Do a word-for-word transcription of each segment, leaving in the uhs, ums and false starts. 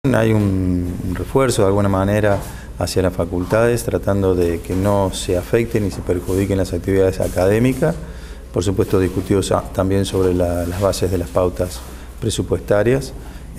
Hay un refuerzo de alguna manera hacia las facultades, tratando de que no se afecten ni se perjudiquen las actividades académicas. Por supuesto, discutidos también sobre la, las bases de las pautas presupuestarias.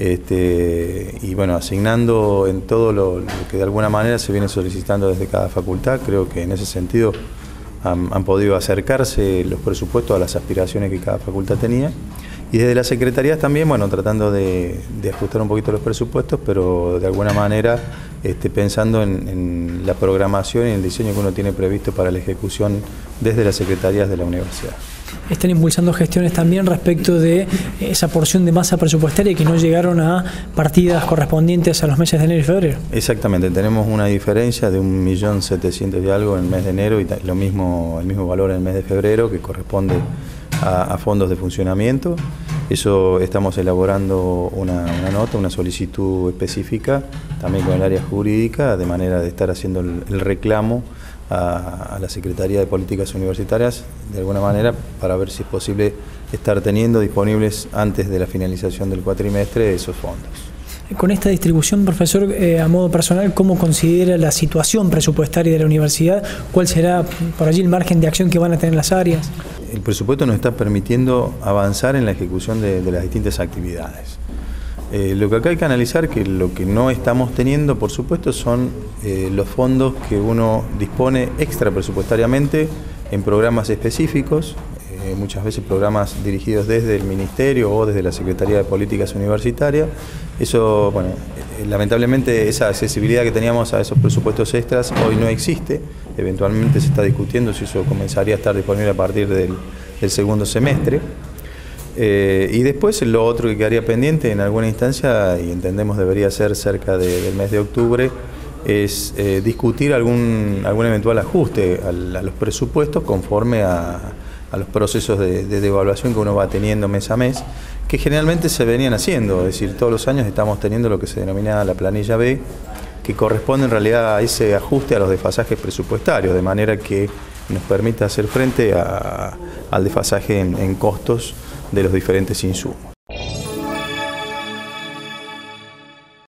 Este, y bueno, asignando en todo lo, lo que de alguna manera se viene solicitando desde cada facultad. Creo que en ese sentido han, han podido acercarse los presupuestos a las aspiraciones que cada facultad tenía. Y desde las secretarías también, bueno, tratando de, de ajustar un poquito los presupuestos, pero de alguna manera este, pensando en, en la programación y el diseño que uno tiene previsto para la ejecución desde las secretarías de la universidad. Están impulsando gestiones también respecto de esa porción de masa presupuestaria que no llegaron a partidas correspondientes a los meses de enero y febrero. Exactamente, tenemos una diferencia de un millón setecientos y algo en el mes de enero y lo mismo, el mismo valor en el mes de febrero, que corresponde a, a fondos de funcionamiento. Eso estamos elaborando una, una nota, una solicitud específica, también con el área jurídica, de manera de estar haciendo el, el reclamo a, a la Secretaría de Políticas Universitarias, de alguna manera, para ver si es posible estar teniendo disponibles antes de la finalización del cuatrimestre esos fondos. Con esta distribución, profesor, eh, a modo personal, ¿cómo considera la situación presupuestaria de la universidad? ¿Cuál será por allí el margen de acción que van a tener las áreas? El presupuesto nos está permitiendo avanzar en la ejecución de, de las distintas actividades. Eh, lo que acá hay que analizar, que lo que no estamos teniendo, por supuesto, son eh, los fondos que uno dispone extra presupuestariamente en programas específicos, eh, muchas veces programas dirigidos desde el Ministerio o desde la Secretaría de Políticas Universitarias. Eso, bueno, eh, lamentablemente esa accesibilidad que teníamos a esos presupuestos extras hoy no existe. Eventualmente se está discutiendo si eso comenzaría a estar disponible a partir del, del segundo semestre. Eh, y después lo otro que quedaría pendiente en alguna instancia, y entendemos debería ser cerca de, del mes de octubre, es eh, discutir algún, algún eventual ajuste a, a los presupuestos conforme a, a los procesos de, de devaluación que uno va teniendo mes a mes, que generalmente se venían haciendo, es decir, todos los años estamos teniendo lo que se denomina la planilla B, que corresponde en realidad a ese ajuste a los desfasajes presupuestarios, de manera que nos permita hacer frente a, al desfasaje en, en costos de los diferentes insumos.